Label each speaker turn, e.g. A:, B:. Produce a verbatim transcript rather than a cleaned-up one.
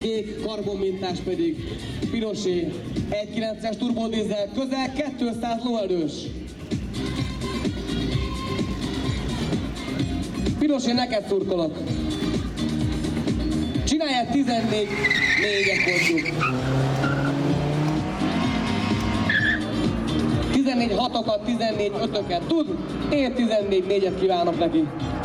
A: Kék karbonmintás pedig pirosé, egy kilences turbodízel, közel kétszáz lóerős. Pirosé, neked szurkolok. Csinálják tizennégy négyet mondjuk. tizennégy hatokat, tizennégy ötöket tud, én tizennégy négyet kívánok neki.